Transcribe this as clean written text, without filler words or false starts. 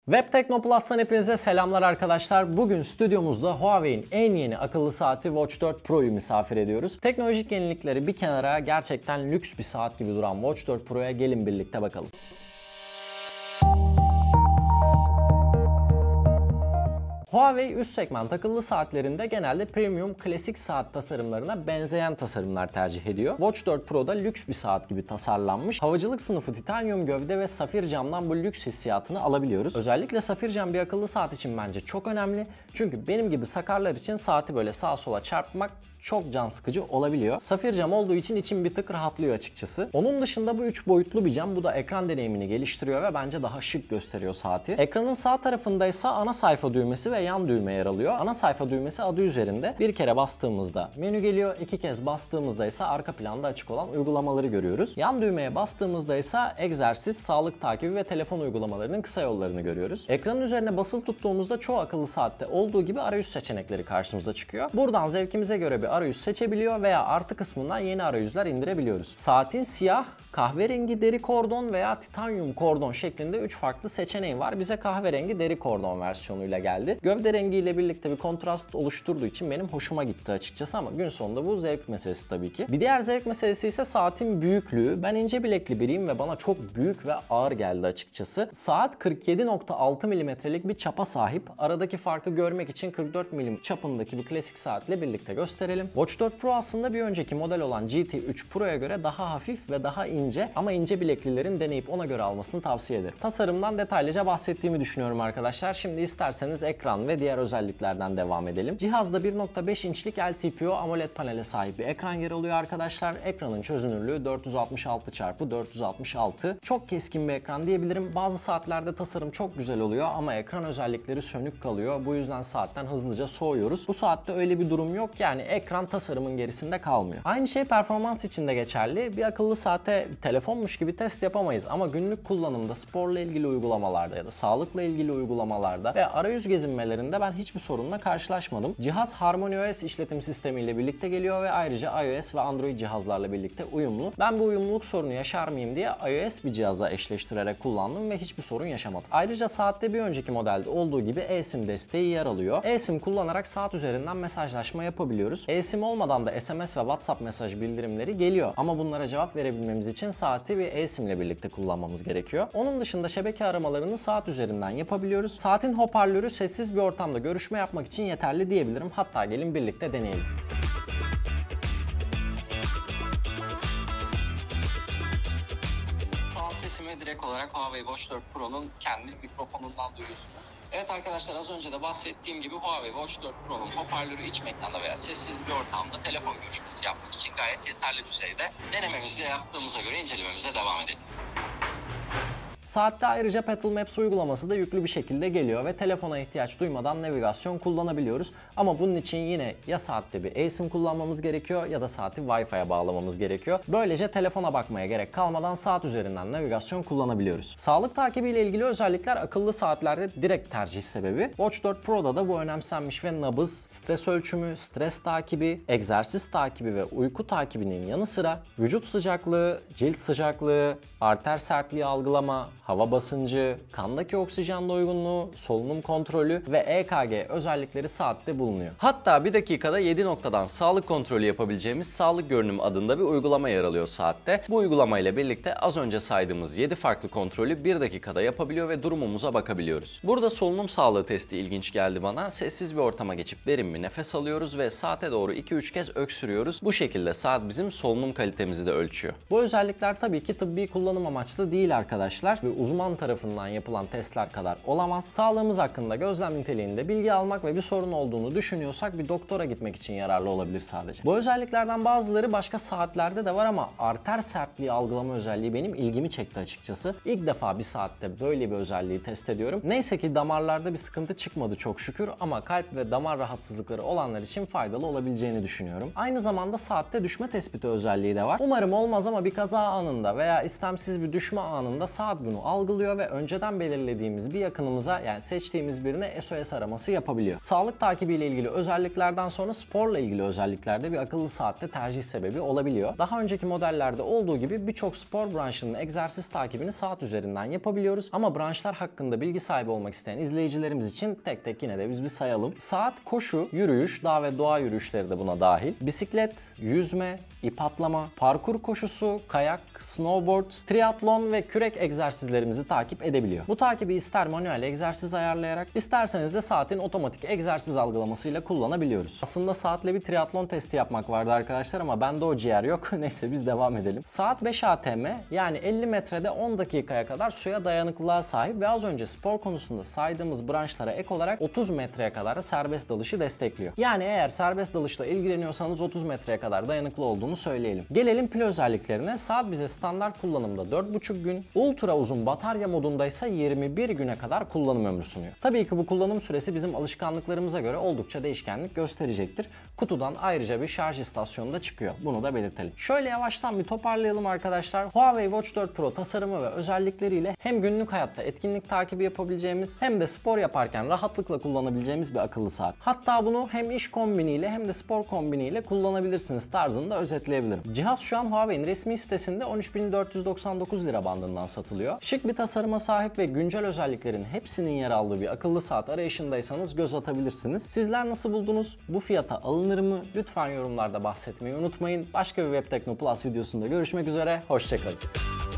Web Teknoplus'tan hepinize selamlar arkadaşlar. Bugün stüdyomuzda Huawei'in en yeni akıllı saati Watch 4 Pro'yu misafir ediyoruz. Teknolojik yenilikleri bir kenara, gerçekten lüks bir saat gibi duran Watch 4 Pro'ya gelin birlikte bakalım. Huawei üst segment akıllı saatlerinde genelde premium klasik saat tasarımlarına benzeyen tasarımlar tercih ediyor. Watch 4 Pro'da lüks bir saat gibi tasarlanmış. Havacılık sınıfı titanyum gövde ve safir camdan bu lüks hissiyatını alabiliyoruz. Özellikle safir cam bir akıllı saat için bence çok önemli. Çünkü benim gibi sakarlar için saati böyle sağa sola çarpmak çok can sıkıcı olabiliyor. Safir cam olduğu için içim bir tık rahatlıyor açıkçası. Onun dışında bu 3 boyutlu bir cam. Bu da ekran deneyimini geliştiriyor ve bence daha şık gösteriyor saati. Ekranın sağ tarafındaysa ana sayfa düğmesi ve yan düğme yer alıyor. Ana sayfa düğmesi adı üzerinde. Bir kere bastığımızda menü geliyor. 2 kez bastığımızda ise arka planda açık olan uygulamaları görüyoruz. Yan düğmeye bastığımızda ise egzersiz, sağlık takibi ve telefon uygulamalarının kısa yollarını görüyoruz. Ekranın üzerine basılı tuttuğumuzda çoğu akıllı saatte olduğu gibi arayüz seçenekleri karşımıza çıkıyor. Buradan zevkimize göre bir arayüz seçebiliyor veya artı kısmından yeni arayüzler indirebiliyoruz. Saatin siyah, kahverengi deri kordon veya titanyum kordon şeklinde 3 farklı seçeneği var. Bize kahverengi deri kordon versiyonuyla geldi. Gövde rengiyle birlikte bir kontrast oluşturduğu için benim hoşuma gitti açıkçası ama gün sonunda bu zevk meselesi tabii ki. Bir diğer zevk meselesi ise saatin büyüklüğü. Ben ince bilekli biriyim ve bana çok büyük ve ağır geldi açıkçası. Saat 47.6 mm'lik bir çapa sahip. Aradaki farkı görmek için 44 mm çapındaki bir klasik saatle birlikte gösterelim. Watch 4 Pro aslında bir önceki model olan GT3 Pro'ya göre daha hafif ve daha ince ama ince bileklilerin deneyip ona göre almasını tavsiye ederim. Tasarımdan detaylıca bahsettiğimi düşünüyorum arkadaşlar. Şimdi isterseniz ekran ve diğer özelliklerden devam edelim. Cihazda 1.5 inçlik LTPO AMOLED panele sahip bir ekran yer alıyor arkadaşlar. Ekranın çözünürlüğü 466x466. Çok keskin bir ekran diyebilirim. Bazı saatlerde tasarım çok güzel oluyor ama ekran özellikleri sönük kalıyor. Bu yüzden saatten hızlıca soğuyoruz. Bu saatte öyle bir durum yok. Yani ekran tasarımın gerisinde kalmıyor. Aynı şey performans için de geçerli. Bir akıllı saate telefonmuş gibi test yapamayız ama günlük kullanımda sporla ilgili uygulamalarda ya da sağlıkla ilgili uygulamalarda ve arayüz gezinmelerinde ben hiçbir sorunla karşılaşmadım. Cihaz HarmonyOS işletim sistemiyle birlikte geliyor ve ayrıca iOS ve Android cihazlarla birlikte uyumlu. Ben bu uyumluluk sorunu yaşar mıyım diye iOS bir cihaza eşleştirerek kullandım ve hiçbir sorun yaşamadım. Ayrıca saatte bir önceki modelde olduğu gibi eSIM desteği yer alıyor. eSIM kullanarak saat üzerinden mesajlaşma yapabiliyoruz. eSIM olmadan da SMS ve WhatsApp mesaj bildirimleri geliyor. Ama bunlara cevap verebilmemiz için saati bir eSIM ile birlikte kullanmamız gerekiyor. Onun dışında şebeke aramalarını saat üzerinden yapabiliyoruz. Saatin hoparlörü sessiz bir ortamda görüşme yapmak için yeterli diyebilirim. Hatta gelin birlikte deneyelim. Şu an sesimi direkt olarak Huawei Watch 4 Pro'nun kendi mikrofonundan duyuyorsunuz. Evet arkadaşlar, az önce de bahsettiğim gibi Huawei Watch 4 Pro'nun hoparlörü iç mekanda veya sessiz bir ortamda telefon görüşmesi yapmak için gayet yeterli düzeyde. Denememizi yaptığımıza göre incelememize devam edelim. Saatte ayrıca Petal Maps uygulaması da yüklü bir şekilde geliyor ve telefona ihtiyaç duymadan navigasyon kullanabiliyoruz. Ama bunun için yine ya saatte bir eSIM kullanmamız gerekiyor ya da saati Wi-Fi'ye bağlamamız gerekiyor. Böylece telefona bakmaya gerek kalmadan saat üzerinden navigasyon kullanabiliyoruz. Sağlık takibi ile ilgili özellikler akıllı saatlerde direkt tercih sebebi. Watch 4 Pro'da da bu önemsenmiş ve nabız, stres ölçümü, stres takibi, egzersiz takibi ve uyku takibinin yanı sıra vücut sıcaklığı, cilt sıcaklığı, arter sertliği algılama, hava basıncı, kandaki oksijen doygunluğu, solunum kontrolü ve EKG özellikleri saatte bulunuyor. Hatta bir dakikada 7 noktadan sağlık kontrolü yapabileceğimiz Sağlık Görünüm adında bir uygulama yer alıyor saatte. Bu uygulama ile birlikte az önce saydığımız 7 farklı kontrolü 1 dakikada yapabiliyor ve durumumuza bakabiliyoruz. Burada solunum sağlığı testi ilginç geldi bana. Sessiz bir ortama geçip derin bir nefes alıyoruz ve saate doğru 2-3 kez öksürüyoruz. Bu şekilde saat bizim solunum kalitemizi de ölçüyor. Bu özellikler tabii ki tıbbi kullanım amaçlı değil arkadaşlar ve uzman tarafından yapılan testler kadar olamaz. Sağlığımız hakkında gözlem niteliğinde bilgi almak ve bir sorun olduğunu düşünüyorsak bir doktora gitmek için yararlı olabilir sadece. Bu özelliklerden bazıları başka saatlerde de var ama arter sertliği algılama özelliği benim ilgimi çekti açıkçası. İlk defa bir saatte böyle bir özelliği test ediyorum. Neyse ki damarlarda bir sıkıntı çıkmadı çok şükür ama kalp ve damar rahatsızlıkları olanlar için faydalı olabileceğini düşünüyorum. Aynı zamanda saatte düşme tespiti özelliği de var. Umarım olmaz ama bir kaza anında veya istemsiz bir düşme anında saat bunu algılıyor ve önceden belirlediğimiz bir yakınımıza, yani seçtiğimiz birine SOS araması yapabiliyor. Sağlık takibiyle ilgili özelliklerden sonra sporla ilgili özelliklerde bir akıllı saatte tercih sebebi olabiliyor. Daha önceki modellerde olduğu gibi birçok spor branşının egzersiz takibini saat üzerinden yapabiliyoruz ama branşlar hakkında bilgi sahibi olmak isteyen izleyicilerimiz için tek tek yine de biz bir sayalım. Saat koşu, yürüyüş, dağ ve doğa yürüyüşleri de buna dahil. Bisiklet, yüzme, ip atlama, parkur koşusu, kayak, snowboard, triatlon ve kürek egzersizlerimizi takip edebiliyor. Bu takibi ister manuel egzersiz ayarlayarak, isterseniz de saatin otomatik egzersiz algılamasıyla kullanabiliyoruz. Aslında saatle bir triatlon testi yapmak vardı arkadaşlar ama bende o ciğer yok. Neyse biz devam edelim. Saat 5 ATM, yani 50 metrede 10 dakikaya kadar suya dayanıklılığa sahip ve az önce spor konusunda saydığımız branşlara ek olarak 30 metreye kadar serbest dalışı destekliyor. Yani eğer serbest dalışla ilgileniyorsanız 30 metreye kadar dayanıklı olduğunu söyleyelim. Gelelim pil özelliklerine. Saat bize standart kullanımda 4,5 gün, ultra uzun batarya modundaysa 21 güne kadar kullanım ömrü sunuyor. Tabii ki bu kullanım süresi bizim alışkanlıklarımıza göre oldukça değişkenlik gösterecektir. Kutudan ayrıca bir şarj istasyonu da çıkıyor. Bunu da belirtelim. Şöyle yavaştan bir toparlayalım arkadaşlar. Huawei Watch 4 Pro tasarımı ve özellikleriyle hem günlük hayatta etkinlik takibi yapabileceğimiz hem de spor yaparken rahatlıkla kullanabileceğimiz bir akıllı saat. Hatta bunu hem iş kombiniyle hem de spor kombiniyle kullanabilirsiniz tarzında özetleyebilirim. Cihaz şu an Huawei'nin resmi sitesinde 13.499 lira bandından satılıyor. Şık bir tasarıma sahip ve güncel özelliklerin hepsinin yer aldığı bir akıllı saat arayışındaysanız göz atabilirsiniz. Sizler nasıl buldunuz? Bu fiyata alınır mı? Lütfen yorumlarda bahsetmeyi unutmayın. Başka bir Web Tekno Plus videosunda görüşmek üzere. Hoşçakalın.